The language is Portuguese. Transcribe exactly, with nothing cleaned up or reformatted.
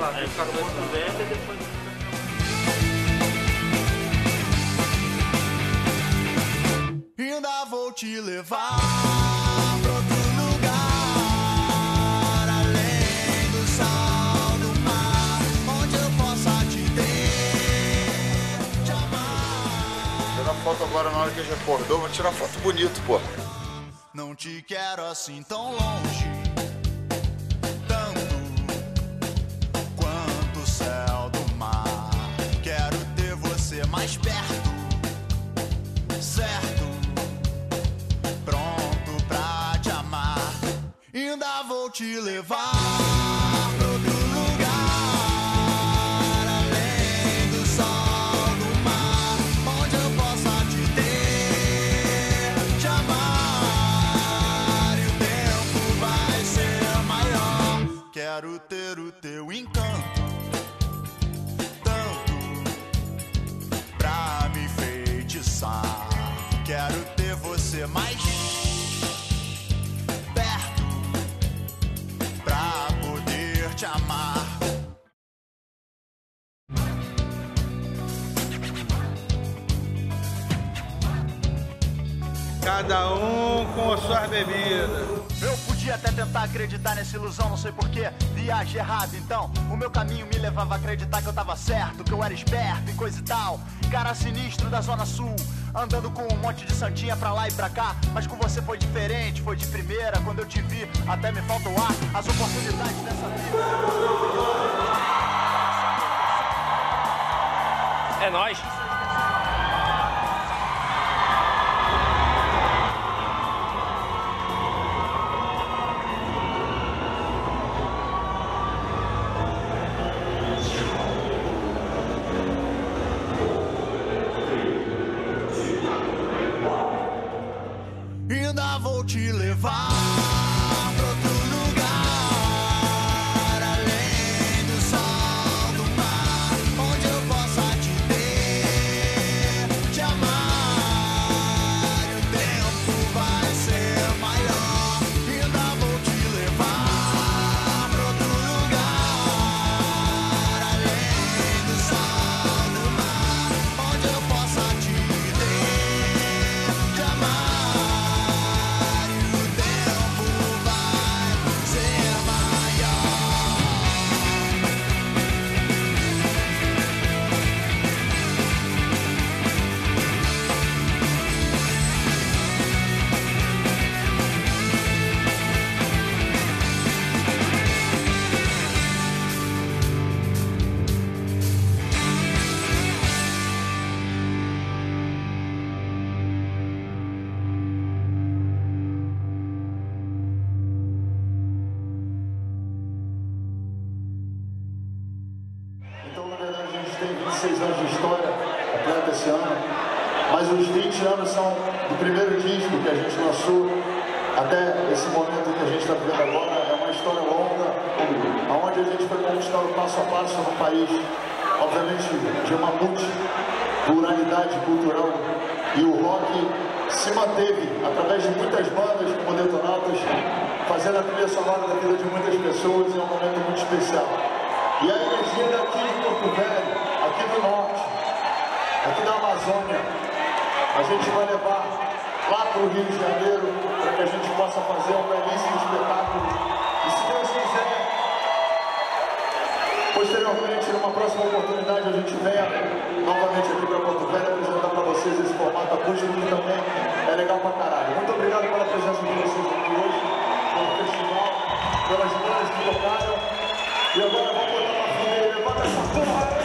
lá, tem que ficar no Porto Velho e depois... Ainda vou te levar pra outro lugar, além do sal do mar, onde eu possa te ter, te amar. Tirar foto agora na hora que a gente acordou, vou tirar foto bonito, pô. Não te quero assim tão longe, tanto quanto o céu do mar. Quero ter você mais perto, certo? Pronto pra te amar. Ainda vou te levar pra outro lugar, além do sol do mar, onde eu possa te ter, te amar, e o tempo vai ser maior. Quero ter o teu encanto, tanto pra me enfeitiçar. Quero ter você mais perto pra poder te amar. Cada um com as suas bebidas. Eu podia até tentar acreditar nessa ilusão, não sei porquê, viagem errada. Então, o meu caminho me levava a acreditar que eu tava certo, que eu era esperto e coisa e tal. Cara sinistro da Zona Sul, andando com um monte de santinha pra lá e pra cá. Mas com você foi diferente, foi de primeira. Quando eu te vi, até me falta o ar. As oportunidades dessa vida. É nóis. Ainda vou te levar pra outro lugar, além do sol do mar, onde eu possa te ter, te amar, e o tempo vai ser maior. Ainda vou te levar pra outro lugar, além do sol do mar, onde eu possa te ter, te amar. Então, na verdade, a gente tem vinte e seis anos de história completa esse ano, mas os vinte anos são do primeiro disco que a gente lançou até esse momento que a gente está vivendo agora. É uma história longa, onde a gente foi conquistando passo a passo no país, obviamente de uma multipluralidade cultural, e o rock se manteve através de muitas bandas como Detonautas, fazendo a trilha sonora da vida de muitas pessoas. É um momento muito especial. E a energia daqui de Porto Velho, aqui do norte, aqui da Amazônia, a gente vai levar lá para o Rio de Janeiro, para que a gente possa fazer um belíssimo espetáculo. E se Deus quiser, posteriormente, numa próxima oportunidade, a gente venha novamente aqui para Porto Velho apresentar para vocês esse formato acústico, que também é legal pra caralho. Muito obrigado pela presença de vocês aqui hoje, pelo festival, pelas bandas que tocaram. E agora vamos botar pra fuder, levanta essa porra!